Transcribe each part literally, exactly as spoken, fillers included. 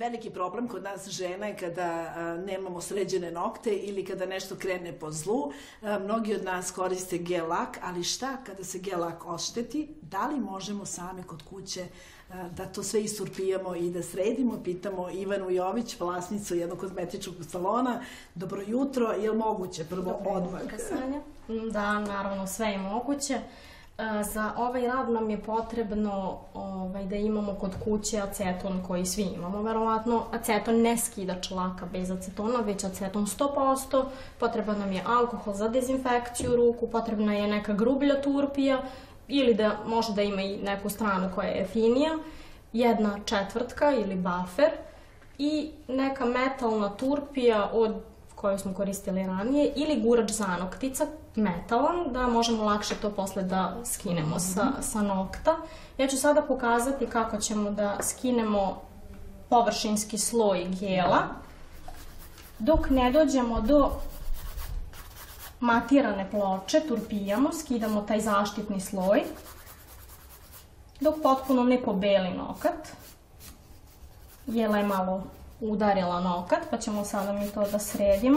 Veliki problem kod nas žena je kada nemamo sređene nokte ili kada nešto krene po zlu. Mnogi od nas koriste gel lak, ali šta kada se gel lak ošteti? Da li možemo sami kod kuće da to sve isurpijamo i da sredimo? Pitamo Ivanu Jović, vlasnicu jednog kozmetičkog salona. Dobro jutro, je li moguće prvo odmah? Dobro jutro, Sanja. Da, naravno, sve je moguće. Za ovaj rad nam je potrebno da imamo kod kuće aceton koji svi imamo, verovatno. Aceton ne skidač laka bez acetona, već aceton sto posto. Potreban nam je alkohol za dezinfekciju ruku, potrebna je neka grublja turpija ili da može da ima i neku stranu koja je finija, jedna četvrtka ili bafer i neka metalna turpija od koju smo koristili ranije ili gurač zanoktica, metalan, da možemo lakše to posle da skinemo sa nokta. Ja ću sada pokazati kako ćemo da skinemo površinski sloj gela dok ne dođemo do matirane ploče, turpijamo, skidamo taj zaštitni sloj dok potpuno ne pobeli nokat. Jela je malo udarila nokat, pa ćemo sada mi to da sredimo.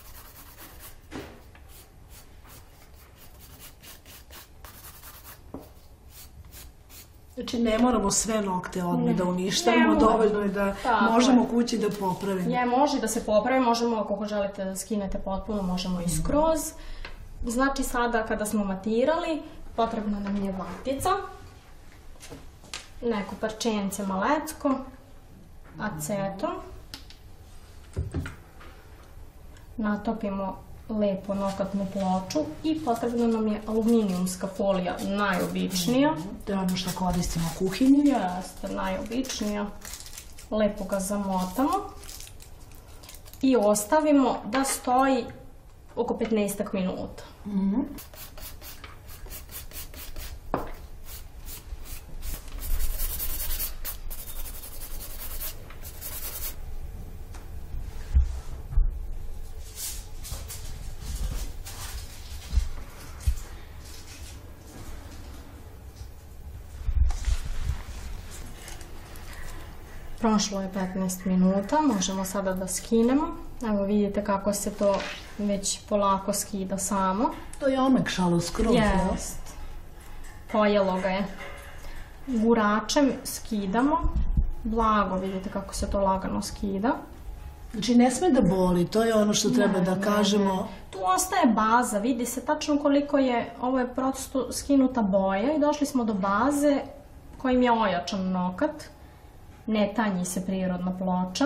Znači ne moramo sve nokte odmah da uništavamo, dovoljno je da možemo kući da popravimo. Je, može da se popravi, možemo ako želite da skinete potpuno, možemo i skroz. Znači sada kada smo matirali, potrebna nam je vatica, neko parčence malecko, aceton, natopimo lepo nokatnu ploču i potrebna nam je aluminijumska folija, najobičnija. To je ono što koristimo u kuhinji. Jeste, najobičnija. Lepo ga zamotamo i ostavimo da stoji oko petnaestak minuta. Prošlo je petnaest minuta, možemo sada da skinemo. Evo vidite kako se to već polako skida samo. To je omekšalo skroz, jel? Jest. Pojelo ga je. Guračem skidamo. Blago vidite kako se to lagano skida. Znači ne sme da boli, to je ono što treba da kažemo. Tu ostaje baza, vidi se tačno koliko je, ovo je prosto skinuta boja i došli smo do baze kojim je ojačan nokat. Ne tanji se prirodna ploča.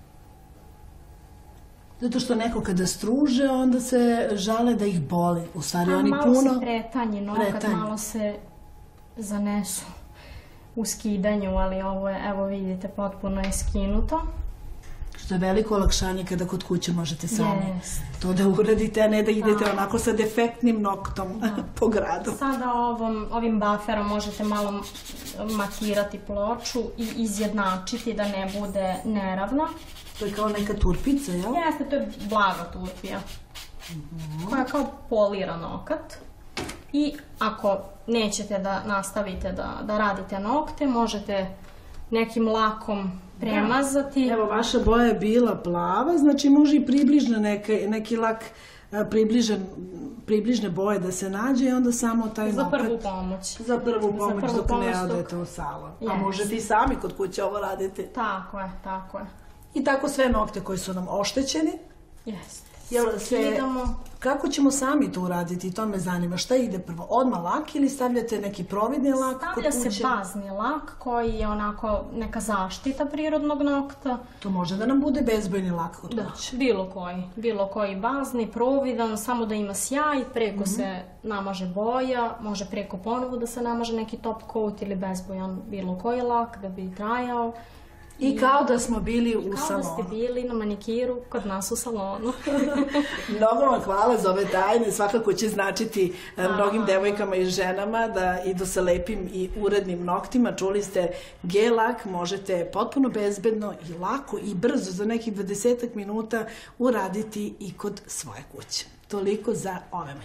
Zato što neko kada struže, onda se žale da ih boli. U stvari oni puno... Malo se pretanji nokat, malo se zanesu u skidanju, ali ovo je, evo vidite, potpuno je skinuto. Što je veliko olakšanje kada kod kuće možete sami to da uradite, a ne da idete onako sa defektnim noktom po gradu. Sada ovim baferom možete malo matirati ploču i izjednačiti da ne bude neravna. To je kao neka turpica, jel? Jeste, to je blaga turpija koja je kao polira nokat. I ako nećete da nastavite da radite nokte, možete nekim lakom premazati. Evo, vaša boja je bila plava, znači može i približno neki lak približne boje da se nađe i onda samo taj nokat... Za prvu pomoć. Za prvu pomoć dok ne odete u salon. A možete i sami kod kuće ovo raditi. Tako je, tako je. I tako sve nokte koji su nam oštećeni. Jeste. Skidamo. Kako ćemo sami to uraditi? To me zanima. Šta ide prvo? Odmah lak ili stavljate neki providni lak kod kuće? Stavlja se bazni lak koji je onako neka zaštita prirodnog nokta. To može da nam bude bezbojni lak kod kuće? Da, bilo koji. Bilo koji bazni, providan, samo da ima sjaj, preko se namaže boja, može preko ponovo da se namaže neki top coat ili bezbojan bilo koji lak da bi trajao. I kao da smo bili u salonu. Kao da ste bili na manikiru kod nas u salonu. Mnogo vam hvala za ove tajne. Svakako će značiti mnogim devojkama i ženama da idu sa lepim i urednim noktima. Čuli ste gel lak, možete potpuno bezbedno i lako i brzo za nekih dvadesetak minuta uraditi i kod svoje kuće. Toliko za ove